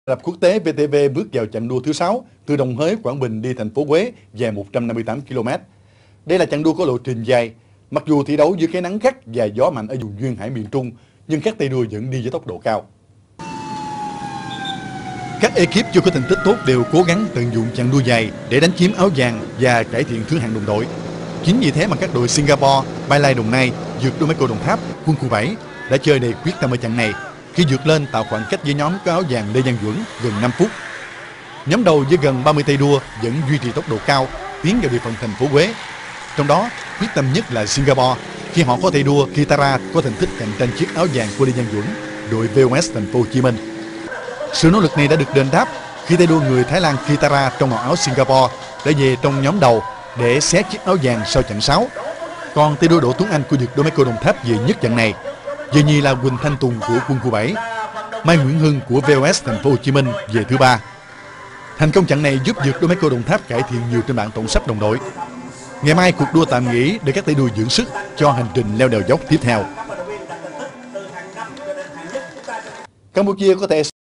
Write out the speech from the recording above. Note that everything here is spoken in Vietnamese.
Đập quốc tế VTV bước vào chặng đua thứ 6 từ Đồng Hới, Quảng Bình đi thành phố Huế dài 158 km. Đây là chặng đua có lộ trình dài. Mặc dù thi đấu dưới cái nắng gắt và gió mạnh ở vùng duyên hải miền Trung, nhưng các tay đua vẫn đi với tốc độ cao. Các ekip chưa có thành tích tốt đều cố gắng tận dụng chặng đua dài để đánh chiếm áo vàng và cải thiện thứ hạng đồng đội. Chính vì thế mà các đội Singapore, Mai Lai Đồng Nai, Dược Domeco Đồng Tháp, Quân khu 7 đã chơi đầy quyết tâm ở chặng này khi vượt lên tạo khoảng cách với nhóm có áo vàng Lê Văn Duẩn gần 5 phút. Nhóm đầu với gần 30 tay đua vẫn duy trì tốc độ cao tiến vào địa phận thành phố Huế. Trong đó, quyết tâm nhất là Singapore khi họ có tay đua Kitara có thành tích cạnh tranh chiếc áo vàng của Lê Văn Duẩn, đội VOS thành phố Hồ Chí Minh. Sự nỗ lực này đã được đền đáp khi tay đua người Thái Lan Kitara trong màu áo Singapore đã về trong nhóm đầu để xé chiếc áo vàng sau chặng 6. Còn tay đua Đỗ Tuấn Anh của Dược Domeco Đồng Tháp về nhất chặng này. Về nhì là Quỳnh Thanh Tùng của Quân khu 7, Mai Nguyễn Hưng của VOS thành phố Hồ Chí Minh về thứ 3. Thành công chặng này giúp Dược Domeco Đồng Tháp cải thiện nhiều trên bảng tổng sắp đồng đội. Ngày mai cuộc đua tạm nghỉ để các tay đua dưỡng sức cho hành trình leo đèo dốc tiếp theo. Campuchia có thể